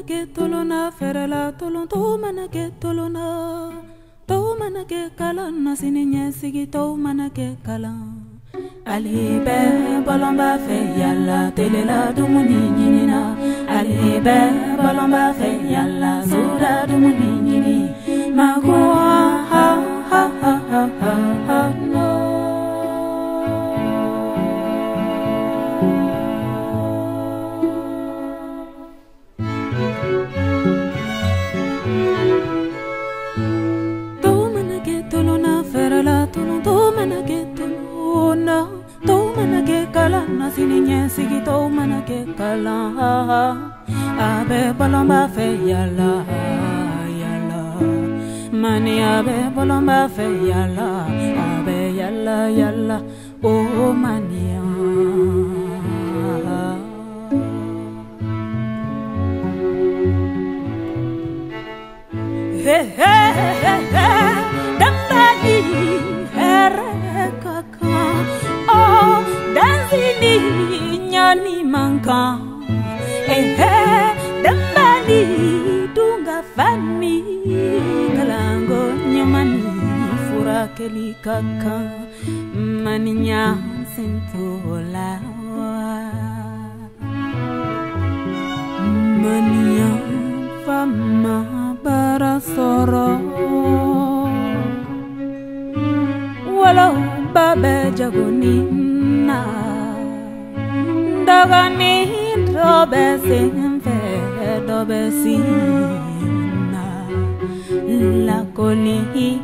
ke tolona ferela tolon to mana ke tolona to mana ke kala nasininye sigi to mana ke kala alibe balomba fe yalla telela dumuni nyinina alibe balomba fe yalla sura dumuni nyini magwa ha ha ha ha ha no Sininye sigi to mana ke kala abe balomba fe yalla yalla mani abe balomba fe yalla abe yalla yalla oh mania he he he he dambadi herekaka oh danzini nyani manka dambani dunga fani kalango nyamani furakeli kaka maninya sintola mania fama barasoro wala babe jagoni dogani dobe sinfe dobe sina la koli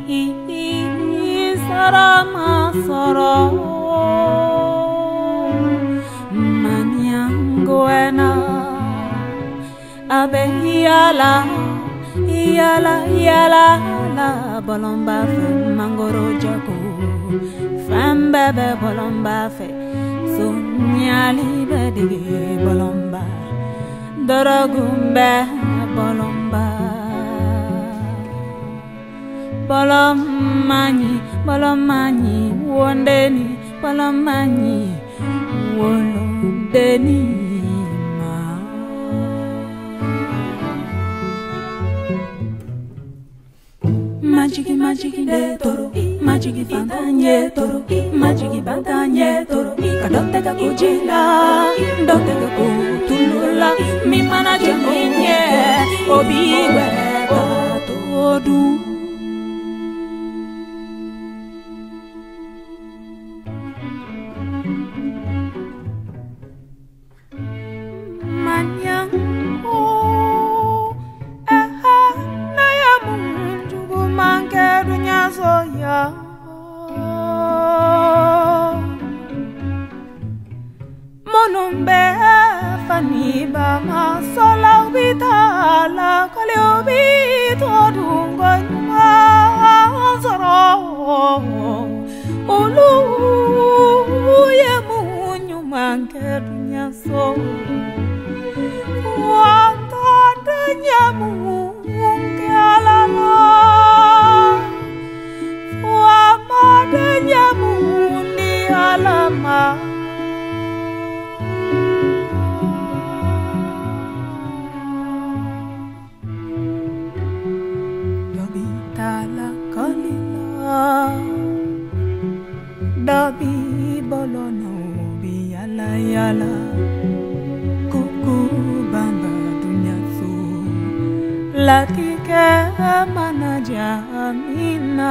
sarama soro manyangoena abe yala yala yala la bolomba fe mangoro jago fambebe bolomba fe Sognali bedige bolomba Dorogumbe bolomba Bolomani wondeni Bolomani wolondeni ma Magiki de toro Magiki fantanye toro Magiki bantanye toro Kadote ka kujila Dote ka kutulula Mimana jaminye Obiwe katodu Manyang soya monumbe fani ba ma sola vitala kale obito dungo ma zoro olu ye munyu manke dunya so wanta dunya munke alala Adanya mundi alama Dobi tala kalila Dobi bolono bi yala yala Kuku bamba dunya su Latike mana jamina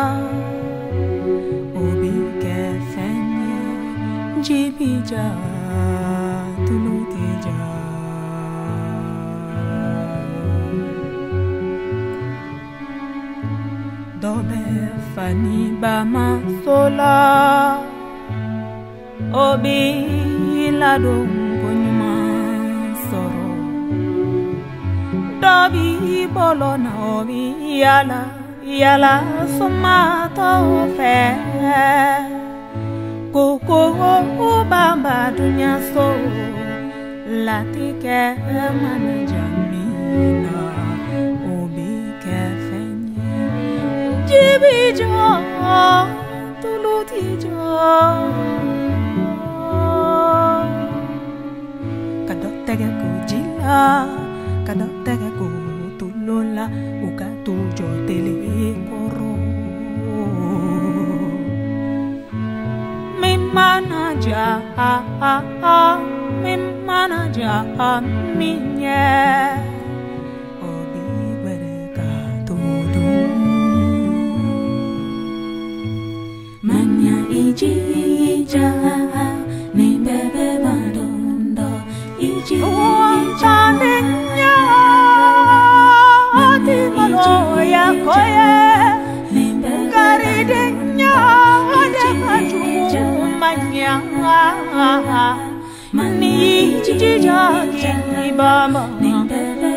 Jibija tulutija Dobe fani bama sola Obi lado konyuma soro Dobi bolona obi yala somata ofe Koko bamba dunya so latike mana jamina obi kefenye jibijo tulutijo kadotege kujila kada tege ko tulola uka tujo tele koro manaja minye obi bereka todo manya ijija ni bebe madondo ijija ninya ati maloya koye garidenya ada manya mani ijija ni baba